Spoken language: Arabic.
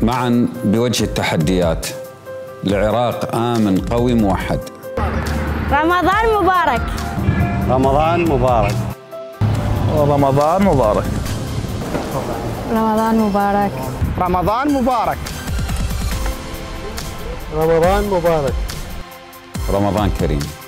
معا بوجه التحديات لعراق آمن قوي موحد. رمضان مبارك. رمضان مبارك. رمضان مبارك. رمضان مبارك. رمضان مبارك. رمضان مبارك. رمضان كريم.